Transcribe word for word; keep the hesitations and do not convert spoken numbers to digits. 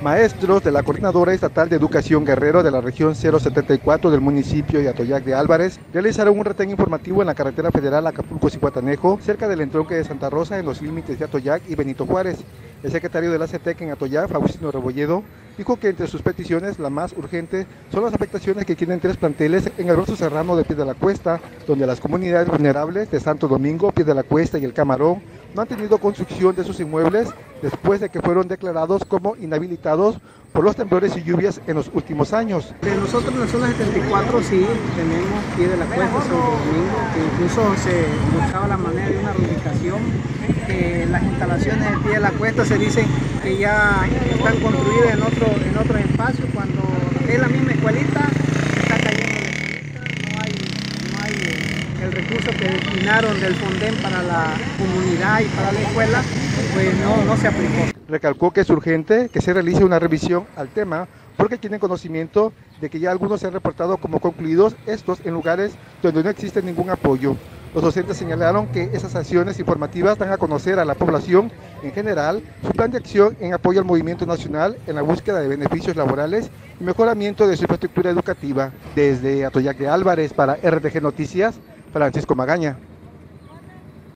Maestros de la Coordinadora Estatal de Educación Guerrero de la región cero setenta y cuatro del municipio de Atoyac de Álvarez realizaron un retén informativo en la carretera federal Acapulco-Zihuatanejo, cerca del entronque de Santa Rosa, en los límites de Atoyac y Benito Juárez. El secretario de la CETEC en Atoyac, Faustino Rebolledo, dijo que entre sus peticiones la más urgente son las afectaciones que tienen tres planteles en el Brazo Serrano de Pie de la Cuesta, donde las comunidades vulnerables de Santo Domingo, Pie de la Cuesta y El Camarón no han tenido construcción de sus inmuebles después de que fueron declarados como inhabilitados por los temblores y lluvias en los últimos años. De nosotros en la zona setenta y cuatro sí tenemos Pie de la Cuesta, Santo Domingo, que incluso se buscaba la manera de una reubicación, que las instalaciones de Pie de la Cuesta se dicen que ya están construidas en otro, en otro espacio, cuando es la misma escuelita, está cayendo la escuelita, no hay, no hay el recurso que destinaron del Fonden para la comunidad y para la escuela, pues no, no se aplicó. Recalcó que es urgente que se realice una revisión al tema porque tienen conocimiento de que ya algunos se han reportado como concluidos, estos en lugares donde no existe ningún apoyo. Los docentes señalaron que esas acciones informativas dan a conocer a la población en general su plan de acción en apoyo al movimiento nacional en la búsqueda de beneficios laborales y mejoramiento de su infraestructura educativa. Desde Atoyac de Álvarez para R T G Noticias, Francisco Magaña.